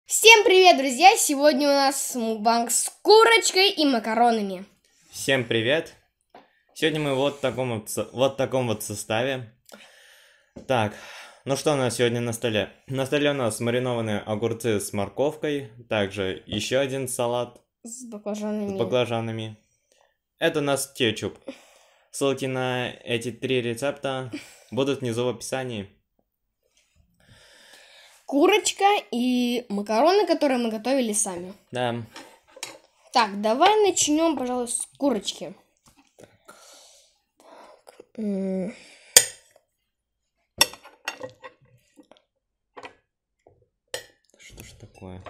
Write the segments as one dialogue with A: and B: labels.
A: Всем привет, друзья! Сегодня у нас мукбанг с курочкой и макаронами.
B: Всем привет! Сегодня мы вот в таком вот составе. Так, ну что у нас сегодня на столе? На столе у нас маринованные огурцы с морковкой, также еще один салат
A: С
B: с
A: баклажанами.
B: баклажанами. Это у нас кетчуп. Ссылки на эти 3 рецепта будут внизу в описании.
A: Курочка и макароны, которые мы готовили сами.
B: Да.
A: Так, давай начнем, пожалуй, с курочки.
B: Что ж такое?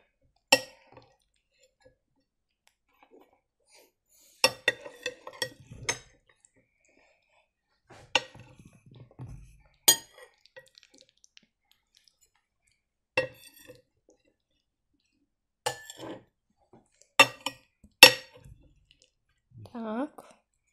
A: Так.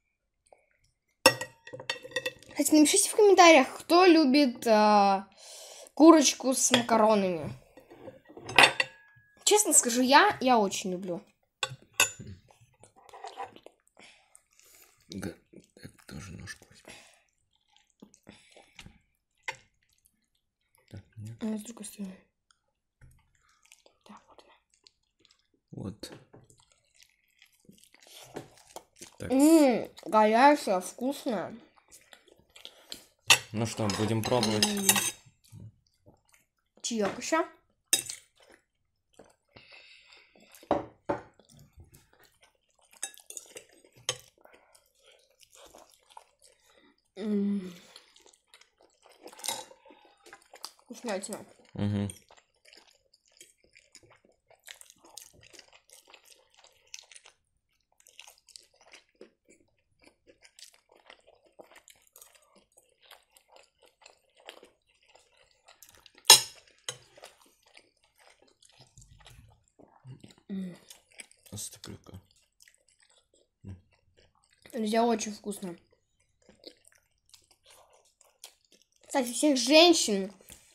A: Кстати, напишите в комментариях, кто любит курочку с макаронами. Честно скажу, я очень люблю.
B: Так, тоже ножку возьму. Так, нет.
A: С другой стороны. Так, вот.
B: Вот. Так,
A: Горячая, вкусная.
B: ну что, будем пробовать.
A: Чаек еще. Вкуснятина.
B: Угу. Острюка.
A: Друзья, очень вкусно. Кстати, всех женщин,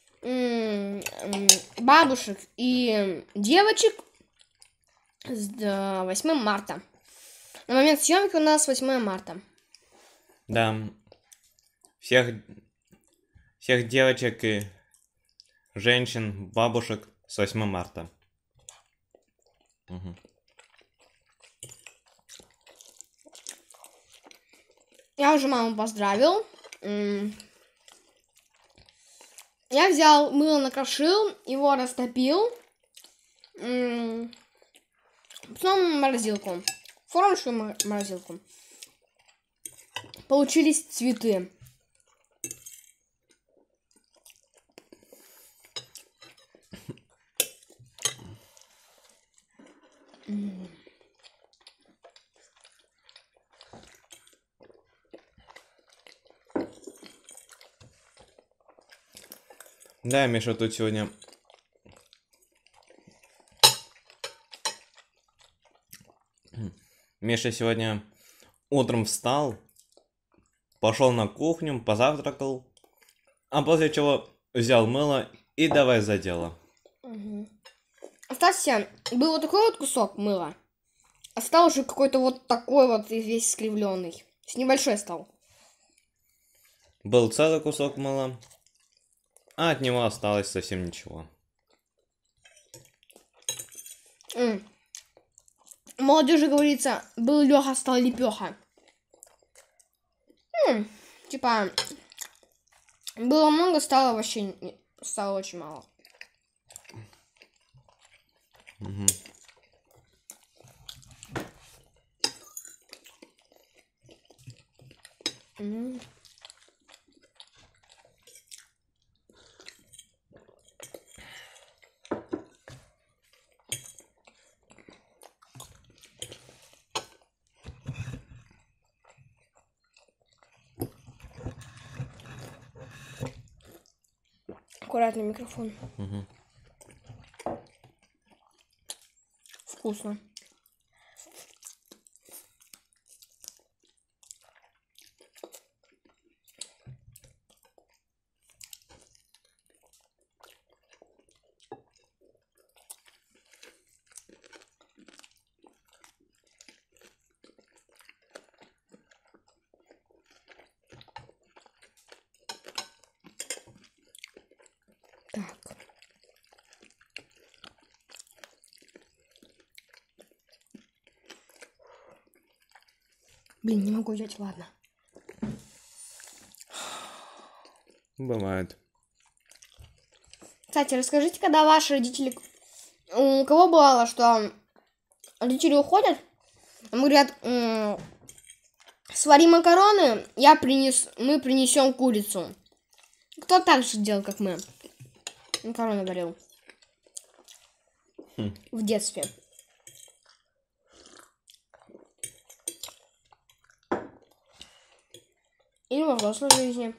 A: бабушек и девочек с 8 марта. На момент съемки у нас 8 марта.
B: Да. Всех девочек и женщин, бабушек с 8 марта. Угу.
A: Я уже маму поздравил. Я взял мыло, накрошил, его растопил. Потом в морозилку. Формочную морозилку. Получились цветы.
B: Да, Миша тут сегодня... Миша сегодня утром встал, пошел на кухню, позавтракал, а после чего взял мыло и давай за дело.
A: Кстати, был вот такой вот кусок мыла, а стал уже какой-то вот такой вот весь искривленный. То есть небольшой стал.
B: Был целый кусок мыла, а от него осталось совсем ничего.
A: Молодежи говорится, был Леха, стал Лепеха. Типа, было много, стало очень мало.
B: Угу.
A: Аккуратный микрофон.
B: Угу.
A: Вкусно. Блин, не могу взять, ладно.
B: Бывает.
A: Кстати, расскажите, когда ваши родители... У кого бывало, что родители уходят, им говорят, свари макароны, мы принесем курицу. Кто так же делал, как мы? Макароны варил. В детстве. Или во взрослой жизни.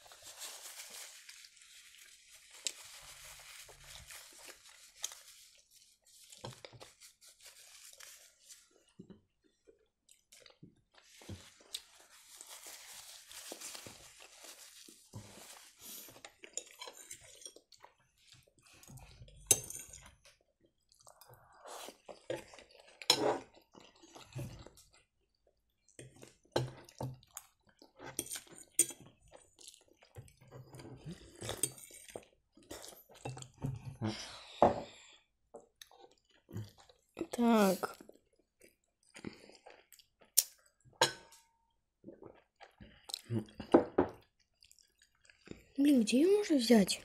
A: Так. Блин, где ее можно взять?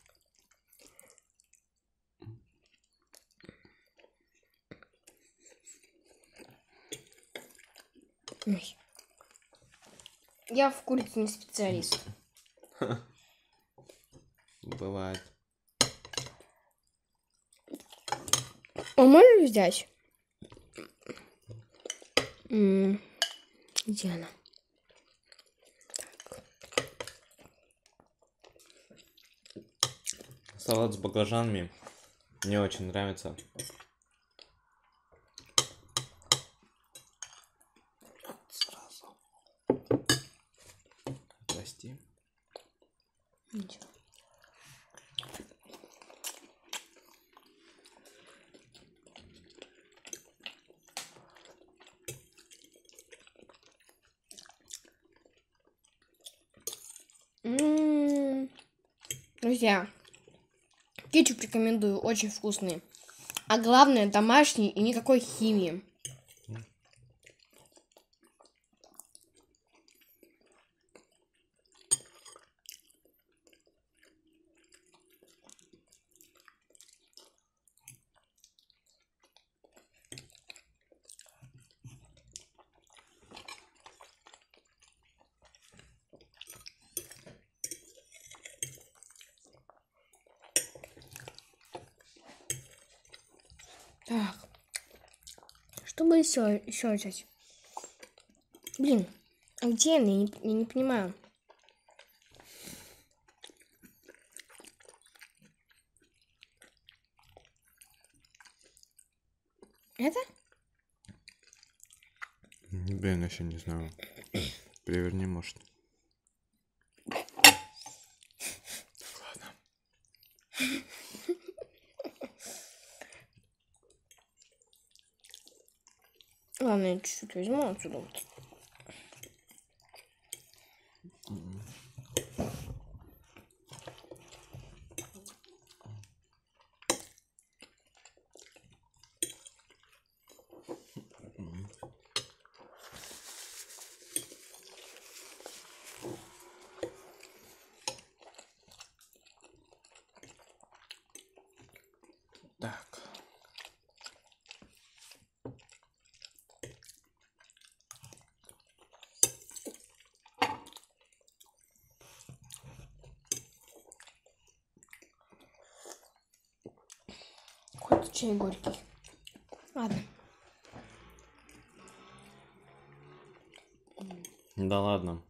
A: Ой. Я в курице не специалист.
B: Бывает.
A: А можешь взять? Где она?
B: Салат с баклажанами мне очень нравится. Сразу. Прости.
A: Ничего. Друзья, кетчуп рекомендую, очень вкусный. А главное, домашний и никакой химии. Так. Что бы еще взять? Блин, а где она? Я не понимаю. Это?
B: Блин, еще не знаю. Переверни, может. Ладно.
A: Ладно, я чуть-чуть возьму отсюда. Вот.
B: Так.
A: Хоть чай горький. Ладно.
B: Да ладно.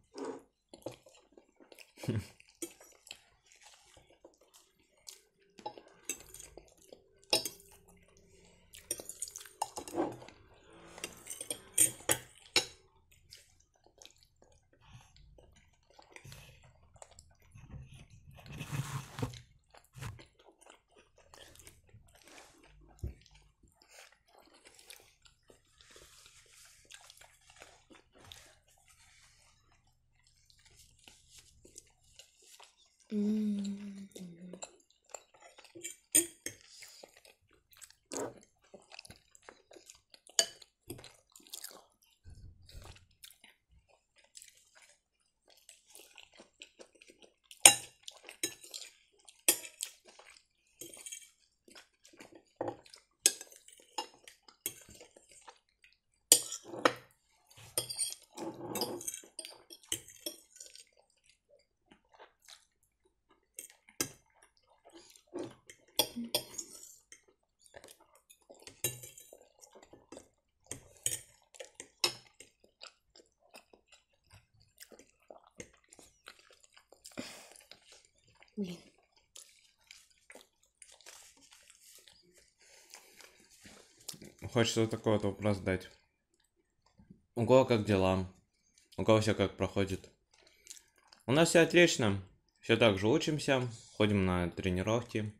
B: хочется вот такой вот вопрос задать. У кого как дела? У кого все как проходит? У нас все отлично. Все так же учимся, ходим на тренировки.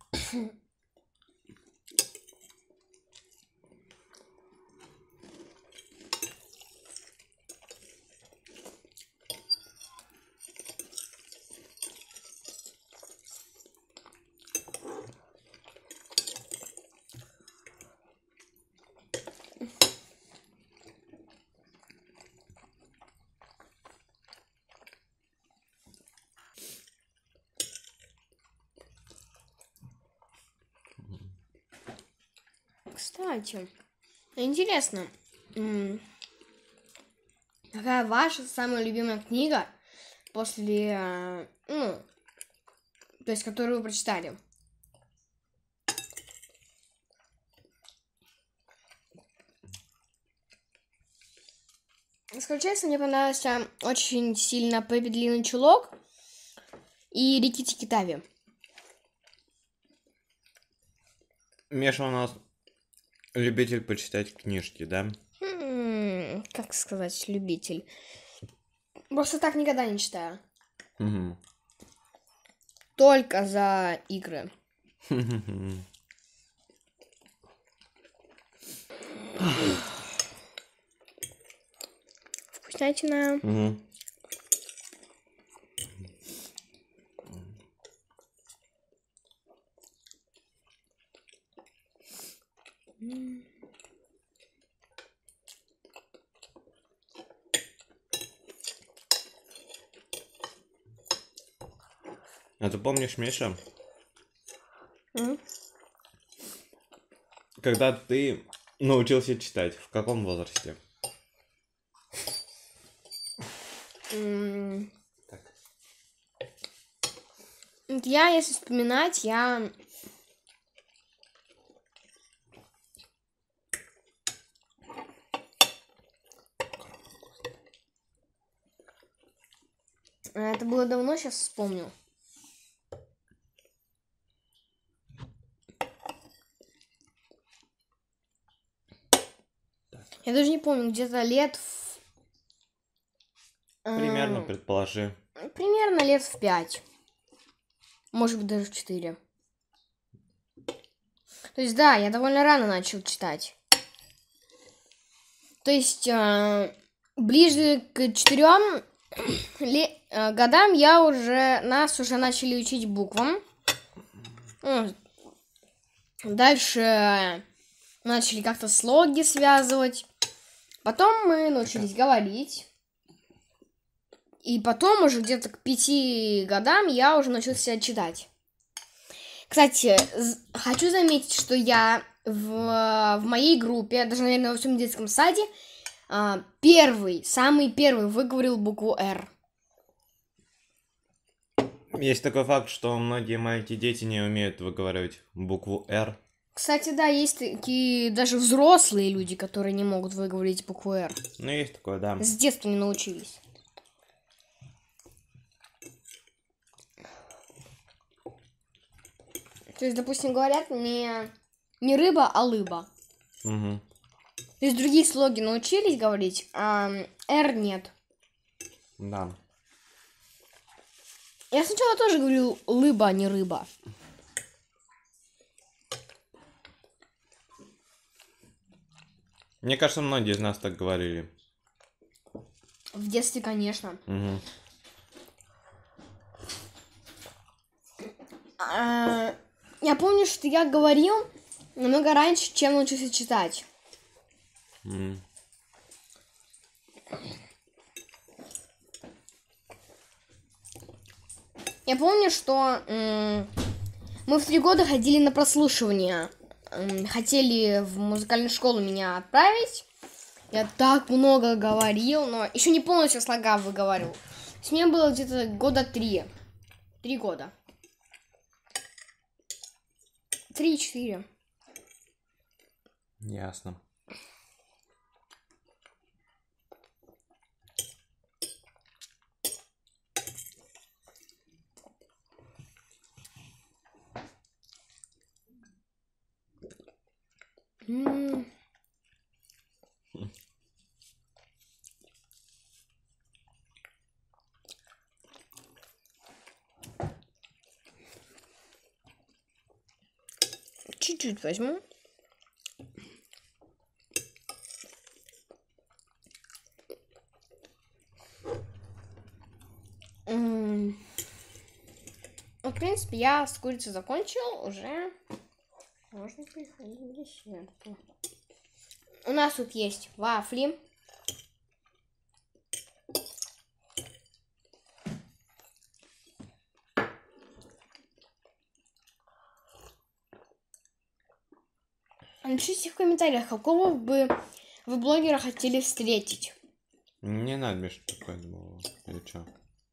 A: Кстати, интересно, какая ваша самая любимая книга после, ну, то есть, которую вы прочитали? Скажу честно, мне понравился очень сильно Пеппи Длинный Чулок и Рикки-Тикки Тави.
B: Миша у нас любитель почитать книжки, да?
A: Как сказать, любитель. Просто так никогда не читаю.
B: Мгм.
A: Только за игры. Вкуснятина.
B: Мгм. А ты помнишь, Миша,
A: М.
B: когда ты научился читать? В каком возрасте?
A: М. Вот я, если вспоминать, это было давно, сейчас вспомню. Я даже не помню, где-то лет
B: Примерно, предположи.
A: примерно лет в 5. Может быть, даже в 4. То есть, да, я довольно рано начал читать. То есть, ближе к 4 годам нас уже начали учить буквам. Дальше начали как-то слоги связывать. Потом мы научились говорить. И потом уже где-то к 5 годам я уже научился читать. Кстати, хочу заметить, что я в моей группе, даже, наверное, во всем детском саде, самый первый выговорил букву «Р».
B: Есть такой факт, что многие маленькие дети не умеют выговаривать букву «Р».
A: Кстати, да, есть такие даже взрослые люди, которые не могут выговорить букву «Р».
B: Ну, есть такое, да.
A: С детства не научились. То есть, допустим, говорят не рыба, а лыба.
B: Угу.
A: То есть другие слоги научились говорить, а «Р» нет.
B: Да.
A: Я сначала тоже говорил «лыба», а не «рыба».
B: Мне кажется, многие из нас так говорили.
A: В детстве, конечно.
B: Угу.
A: Я помню, что я говорил намного раньше, чем научился читать. Я помню, что мы в 3 года ходили на прослушивание. Хотели в музыкальную школу меня отправить. Я так много говорил, но еще не полностью слога выговаривал. То есть мне было где-то года 3. 3 года. 3-4.
B: Ясно.
A: чуть-чуть возьму. Ну, в принципе, я с курицей закончил, уже можно переходить к десерту. У нас тут есть вафли. Напишите в комментариях, какого бы вы блогера хотели встретить.
B: Не надо мне что такое было. Или что?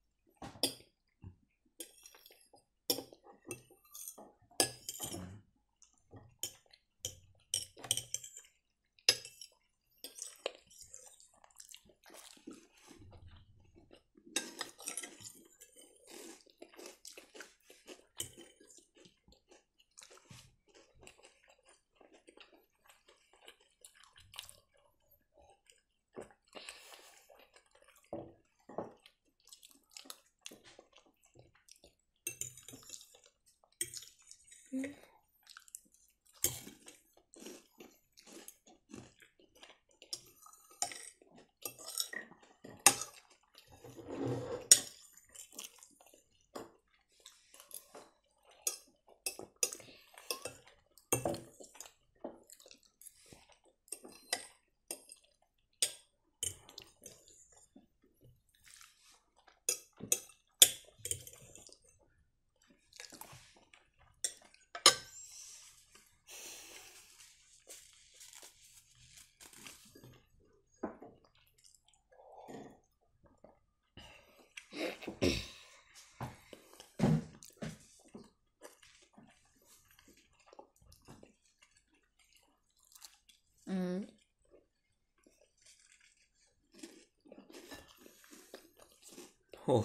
B: Фух.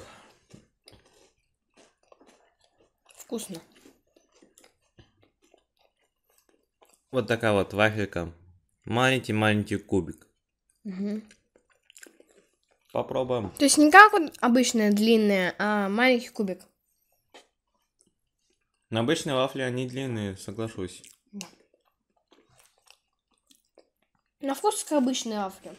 A: Вкусно.
B: Вот такая вот вафелька. Маленький-маленький кубик.
A: Угу.
B: Попробуем.
A: То есть не как вот обычная длинная, а маленький кубик.
B: Но обычные вафли, они длинные, соглашусь.
A: Да. На вкус как обычные вафли.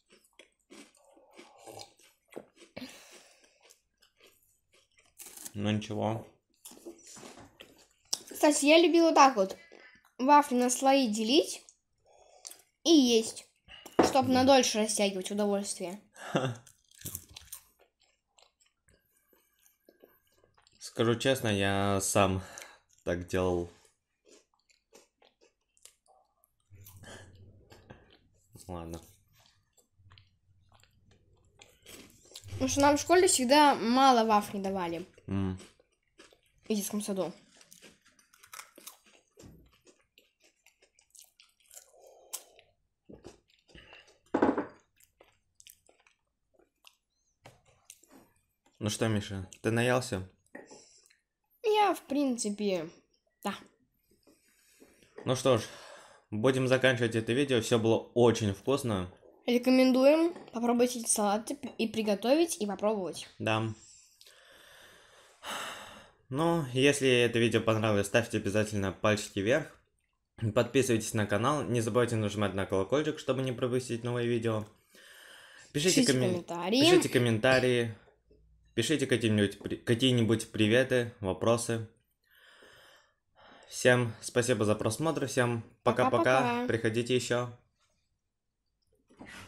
B: Ну ничего.
A: Кстати, я любила так вот вафли на слои делить и есть, чтобы на дольше растягивать удовольствие.
B: Скажу честно, я сам так делал. Ладно.
A: Потому что нам в школе всегда мало вафли давали.
B: В
A: детском саду.
B: Ну что, Миша, ты наелся?
A: Я, в принципе, да.
B: Ну что ж, будем заканчивать это видео. Все было очень вкусно.
A: Рекомендуем попробовать эти салаты и приготовить, и попробовать.
B: Да. Ну, если это видео понравилось, ставьте обязательно пальчики вверх. Подписывайтесь на канал. Не забывайте нажимать на колокольчик, чтобы не пропустить новые видео. Пишите комментарии. Пишите комментарии. Пишите какие-нибудь приветы, вопросы. Всем спасибо за просмотр. Всем пока-пока. Приходите еще.